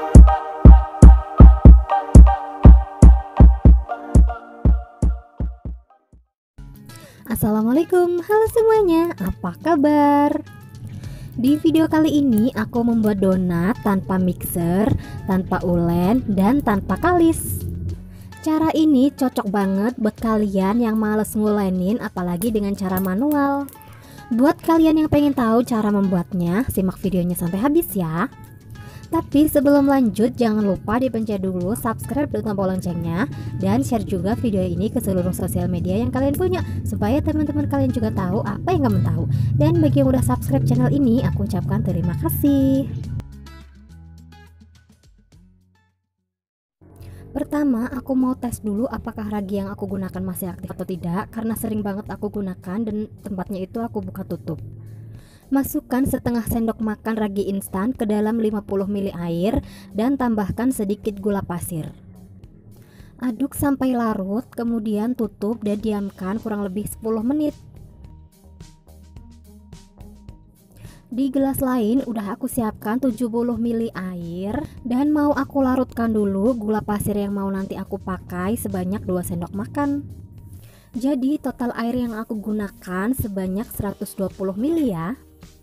Assalamualaikum, halo semuanya, apa kabar? Di video kali ini aku membuat donat tanpa mixer, tanpa ulen, dan tanpa kalis. Cara ini cocok banget buat kalian yang males ngulenin, apalagi dengan cara manual. Buat kalian yang pengen tahu cara membuatnya, simak videonya sampai habis ya. Tapi sebelum lanjut, jangan lupa dipencet dulu subscribe dan tombol loncengnya, dan share juga video ini ke seluruh sosial media yang kalian punya, supaya teman-teman kalian juga tahu apa yang kamu tahu. Dan bagi yang udah subscribe channel ini, aku ucapkan terima kasih. Pertama, aku mau tes dulu apakah ragi yang aku gunakan masih aktif atau tidak, karena sering banget aku gunakan dan tempatnya itu aku buka tutup. Masukkan setengah sendok makan ragi instan ke dalam 50 ml air dan tambahkan sedikit gula pasir. Aduk sampai larut, kemudian tutup dan diamkan kurang lebih 10 menit. Di gelas lain udah aku siapkan 70 ml air dan mau aku larutkan dulu gula pasir yang mau nanti aku pakai sebanyak 2 sendok makan. Jadi total air yang aku gunakan sebanyak 120 ml ya.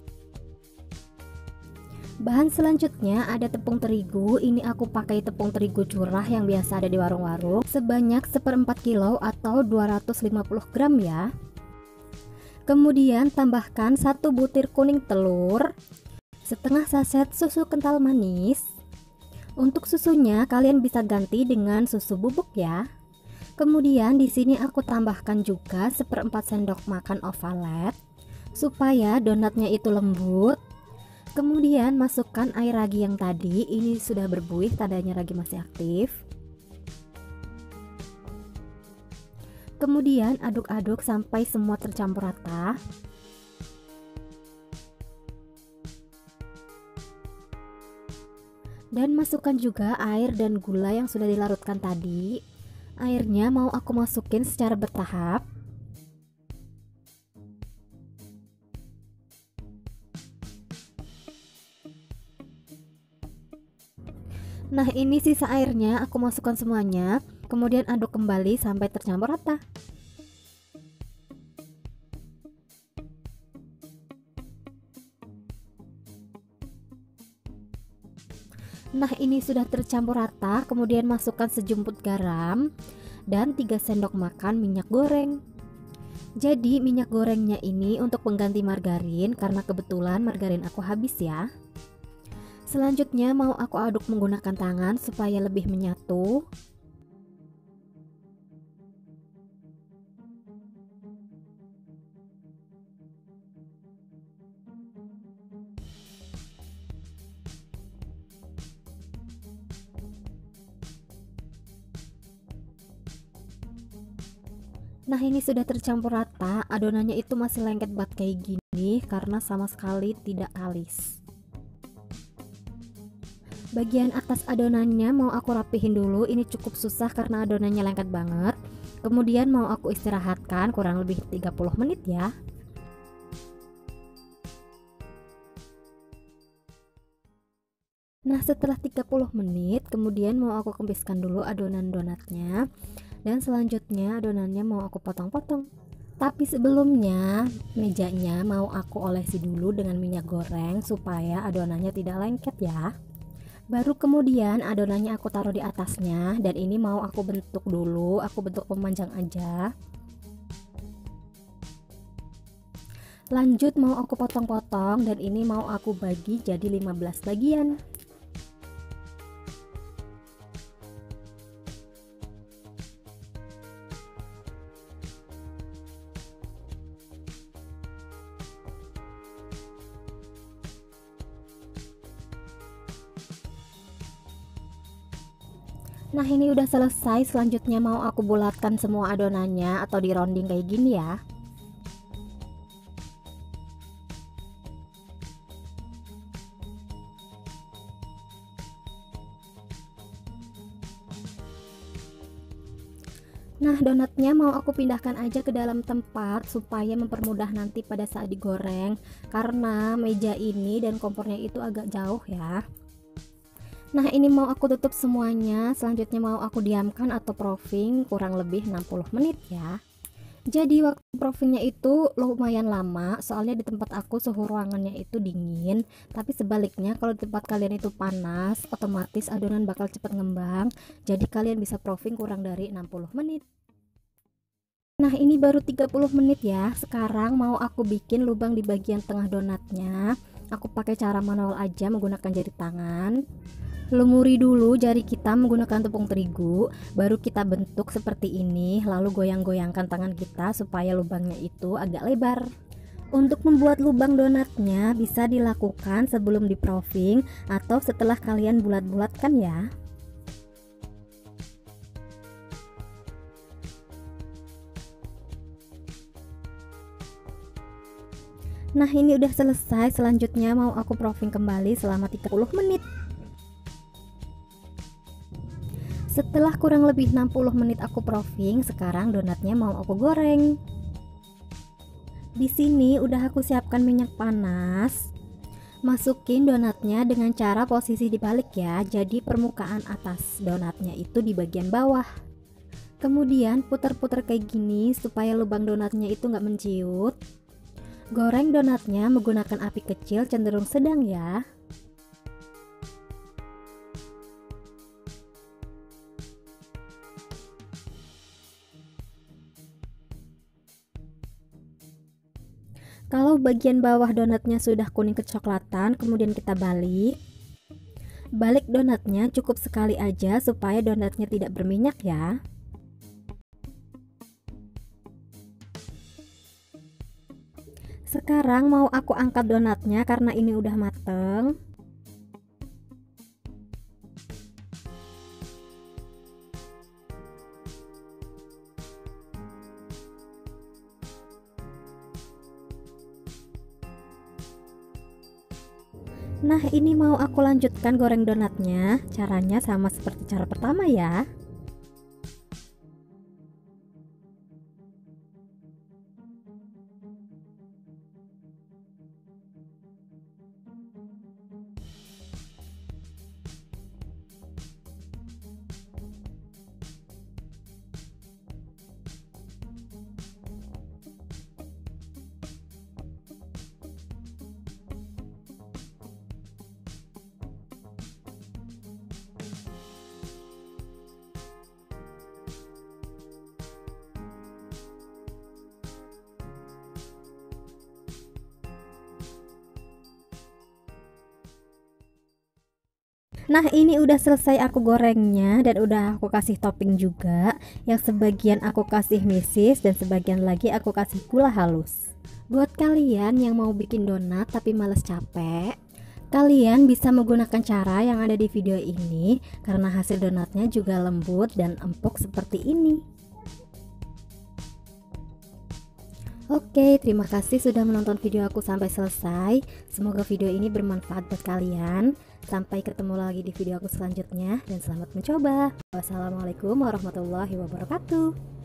Bahan selanjutnya ada tepung terigu. Ini aku pakai tepung terigu curah yang biasa ada di warung-warung sebanyak 1/4 kilo atau 250 gram ya. Kemudian tambahkan 1 butir kuning telur, setengah saset susu kental manis. Untuk susunya kalian bisa ganti dengan susu bubuk ya. Kemudian di sini aku tambahkan juga 1/4 sendok makan ovalet supaya donatnya itu lembut. Kemudian masukkan air ragi yang tadi, ini sudah berbuih, tandanya ragi masih aktif. Kemudian aduk-aduk sampai semua tercampur rata. Dan masukkan juga air dan gula yang sudah dilarutkan tadi. Airnya mau aku masukin secara bertahap. Nah, ini sisa airnya aku masukkan semuanya, kemudian aduk kembali sampai tercampur rata. Nah, ini sudah tercampur rata, kemudian masukkan sejumput garam dan 3 sendok makan minyak goreng. Jadi minyak gorengnya ini untuk pengganti margarin karena kebetulan margarin aku habis ya. Selanjutnya mau aku aduk menggunakan tangan supaya lebih menyatu. Nah, ini sudah tercampur rata, adonannya itu masih lengket banget kayak gini karena sama sekali tidak kalis. Bagian atas adonannya mau aku rapihin dulu, ini cukup susah karena adonannya lengket banget. Kemudian mau aku istirahatkan kurang lebih 30 menit ya. Nah, setelah 30 menit kemudian mau aku kempiskan dulu adonan donatnya. Dan selanjutnya adonannya mau aku potong-potong. Tapi sebelumnya mejanya mau aku olesi dulu dengan minyak goreng supaya adonannya tidak lengket ya. Baru kemudian adonannya aku taruh di atasnya dan ini mau aku bentuk dulu, aku bentuk pemanjang aja. Lanjut mau aku potong-potong dan ini mau aku bagi jadi 15 bagian. Nah, ini udah selesai. Selanjutnya mau aku bulatkan semua adonannya atau di rounding kayak gini ya. Nah, donatnya mau aku pindahkan aja ke dalam tempat supaya mempermudah nanti pada saat digoreng, karena meja ini dan kompornya itu agak jauh ya. Nah, ini mau aku tutup semuanya. Selanjutnya mau aku diamkan atau proofing kurang lebih 60 menit ya. Jadi waktu proofingnya itu lumayan lama, soalnya di tempat aku suhu ruangannya itu dingin. Tapi sebaliknya kalau di tempat kalian itu panas, otomatis adonan bakal cepat ngembang. Jadi kalian bisa proofing kurang dari 60 menit. Nah, ini baru 30 menit ya. Sekarang mau aku bikin lubang di bagian tengah donatnya. Aku pakai cara manual aja menggunakan jari tangan. Lumuri dulu jari kita menggunakan tepung terigu, baru kita bentuk seperti ini, lalu goyang-goyangkan tangan kita supaya lubangnya itu agak lebar. Untuk membuat lubang donatnya bisa dilakukan sebelum di proofing atau setelah kalian bulat-bulatkan ya. Nah, ini udah selesai. Selanjutnya mau aku proofing kembali selama 30 menit. Setelah kurang lebih 60 menit aku proofing, sekarang donatnya mau aku goreng. Di sini udah aku siapkan minyak panas. Masukin donatnya dengan cara posisi dibalik ya, jadi permukaan atas donatnya itu di bagian bawah. Kemudian putar-putar kayak gini supaya lubang donatnya itu nggak menciut. Goreng donatnya menggunakan api kecil cenderung sedang ya. Kalau bagian bawah donatnya sudah kuning kecoklatan, kemudian kita balik. Balik donatnya cukup sekali aja supaya donatnya tidak berminyak ya. Sekarang mau aku angkat donatnya karena ini udah mateng. Nah, ini mau aku lanjutkan goreng donatnya. Caranya sama seperti cara pertama ya. Nah, ini udah selesai aku gorengnya dan udah aku kasih topping juga. Yang sebagian aku kasih mesis dan sebagian lagi aku kasih gula halus. Buat kalian yang mau bikin donat tapi males capek, kalian bisa menggunakan cara yang ada di video ini karena hasil donatnya juga lembut dan empuk seperti ini. Oke, terima kasih sudah menonton video aku sampai selesai. Semoga video ini bermanfaat buat kalian. Sampai ketemu lagi di video aku selanjutnya dan selamat mencoba. Wassalamualaikum warahmatullahi wabarakatuh.